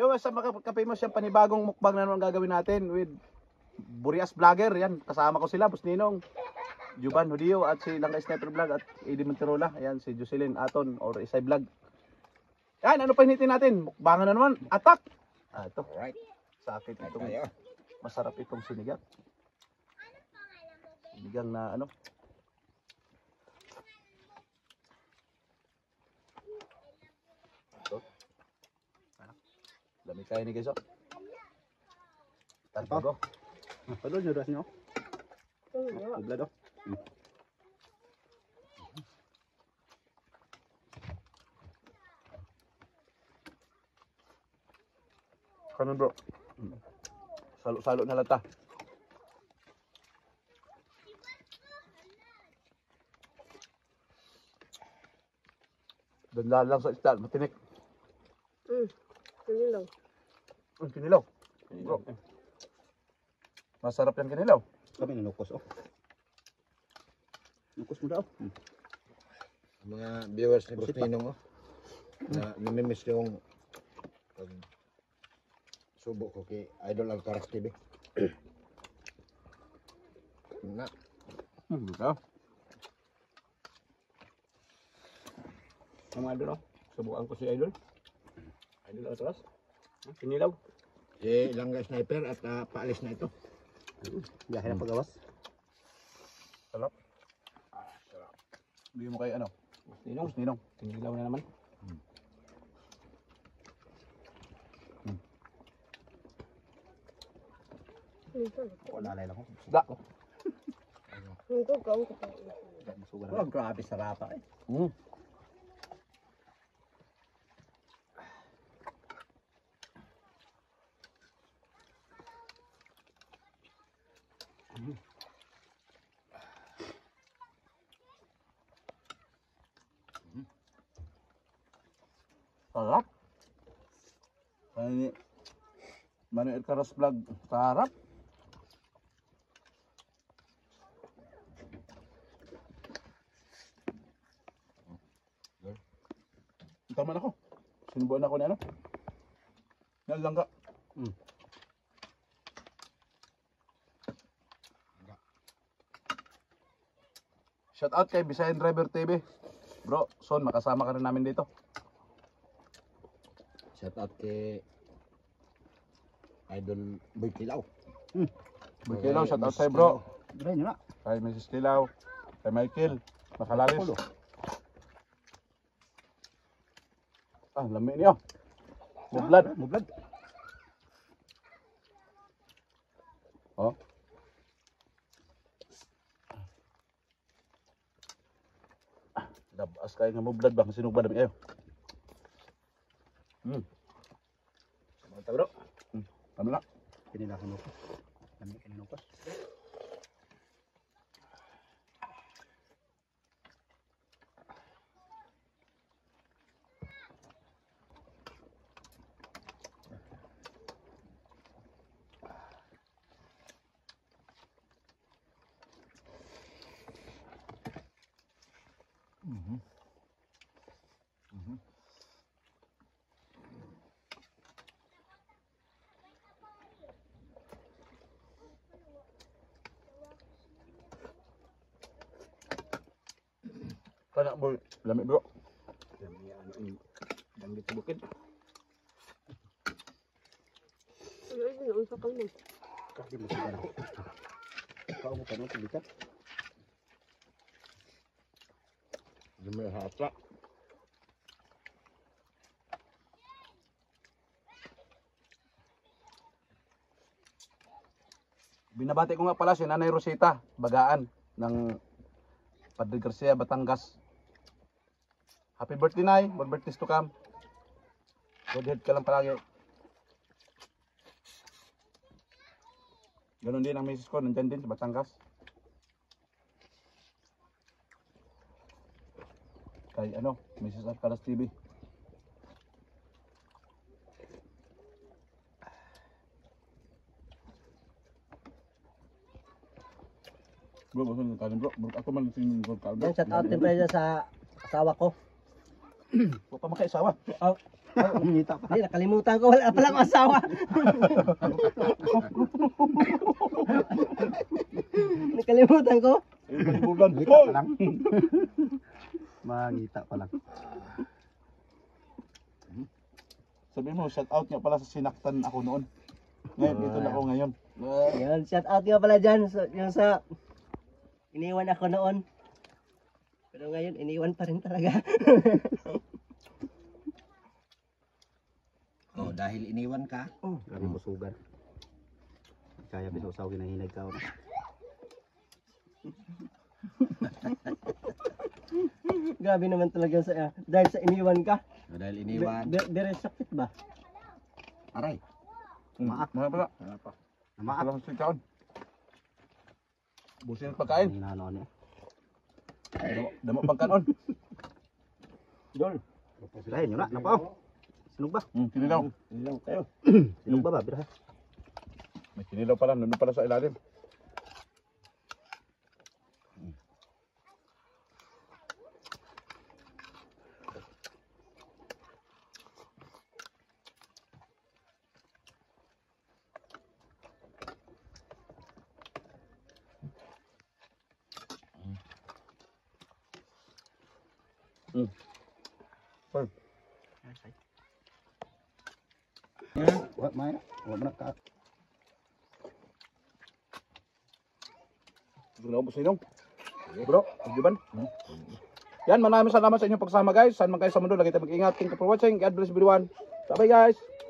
Yung sa makapimos yung panibagong mukbang na naman gagawin natin with Burias Vlogger. Yan, kasama ko sila, Boss Ninong, Juban Hudio at si Langga Sniper Vlog at Eddie Monterola. Ayan, si Jocelyn Aton or Isay Vlog. Yan, ano pa hinitin natin? Mukbangan na naman. Atak! Ito. Alright. Sakit itong masarap itong sinigang. Sinigang na ano. Ito. Dami kayo ni guys. Tarpago. Ano nyo ras nyo? Ublad oh. Kanon bro. Salo-salo na lang ta. Dandahan lang sa isda, matinik. Kinilaw. Kinilaw. Bro. Masarap yung kinilaw. Kami nanukos oh. Nukos mo daw. Mga viewers ni Boss Ninong oh. Na namimiss yung subo ko kay Idol Alcaraz TV. Na. Buka. Ang idol, subukan ko si Idol. Idol atras. Kinilaw. Si Langga Sniper at paalis na ito. Biyahe na pagawas. Sarap. Sarap. Bigyan mo kay ano? Ninong. Ninong. Kinilaw na naman. Wala lang ako. Isda. Ito kang Oh, grabe sarap eh. Sarap. Ini Manu Alcaraz Vlog sarap. Tama na ako. Sinubuan ako na ano. Nalangga. Shout out kay Bisayan Driver TV. Bro, son makasama ka rin namin dito. Shout out kay Idol Boy Kilaw. Boy Kilaw, shout out sa'yo bro. Dry nyo na. Kay Mrs. Kilaw. Kay Michael. Nakalalis. Ah, lami niyo. Mublad. Mublad. Oh. Dabas kayo nga mublad ba? Sinugba dami kayo. Mata bro. Tama na. Pinilakan mo ko. Kami kinukos. Kana boy, lami bro. Dami ano yung danggit sa bukid. Ano ay naunsa ka mo? Kasi mo sa ako. Ikaw mo tanong tulikat. Dumi hata. Binabati ko nga pala si Nanay Rosita, Bagaan ng Padre Garcia, Batangas. Happy birthday, Nay. More birthdays to come. Good health ka lang palagi. Ganon din ang misis ko, nandyan din sa Batangas. Kay ano, Mrs. Alcaraz TV. Bro, gusto nyo tanin bro. Bro, ako man sinunod ko bro. Yan, shout out din pala sa asawa ko. Huwag pa makaisawa. Ngita pa. Hindi, nakalimutan ko. Wala palang asawa. Nakalimutan ko. Bulan. Ngita pa lang. Mangita pa lang. Sabi mo, shout out nga pala sa sinaktan ako noon. Ngayon, dito na ako ngayon. Yan, shout out nga pala dyan. Yung sa iniwan ako noon. Pero ngayon, iniwan pa rin talaga. Oh, dahil iniwan ka. Grabe mo sugar. Kaya bisaw-saw ginahinag ka. Grabe naman talaga sa dahil sa iniwan ka. Oh, dahil iniwan. Dire sakit ba? Aray. Mga pala. Namaat. Alam mo sa kaon. Busin ang pagkain. Hinano niya. Damo pagkaon. Dol. Lain yun na. Napaw. Sinog ba? Kinilaw. Ilang tayo. Sinog ba ba? Bira. May kinilaw pala. Nandun pala sa ilalim. Wala maya. Wala mo na ka. Gusto ko sinong. Bro, Juban. Yan, maraming salamat sa inyong pagsama guys. Saan man kayo sa mundo, lagi tayo mag-ingat. Thank you for watching. God bless everyone. Bye-bye guys.